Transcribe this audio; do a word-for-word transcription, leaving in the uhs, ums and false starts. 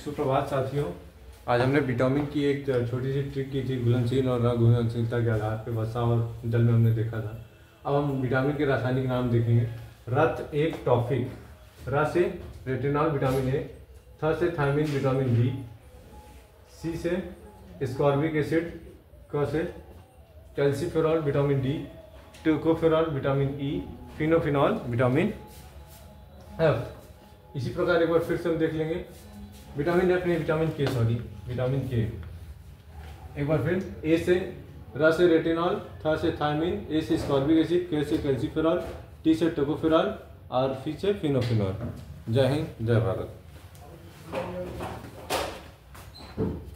सुप्रभात साथियों। आज हमने विटामिन की एक छोटी सी ट्रिक की थी घुलनशील और अघुलनशीलता के आधार पर वसा और जल में हमने देखा था। अब हम विटामिन के रासायनिक नाम देखेंगे। रत एक टॉफिक, र से रेटिनॉल विटामिन ए, थ से थायमिन विटामिन बी, सी से स्कॉर्बिक एसिड, क से calciferol vitamin D, tocopherol vitamin E, फिनोफिनॉल विटामिन एफ। इसी प्रकार एक बार फिर से हम देख लेंगे। विटामिन एफ नहीं, vitamin K, sorry vitamin K. एक बार फिर, ए से र से रेटिनॉल, थ से थायमिन, ए से स्कॉर्बिक एसिड, के से कैल्सीफेरॉल, टी से टोकोफेरॉल और फी से फिनोफिनॉल। जय हिंद, जय भारत।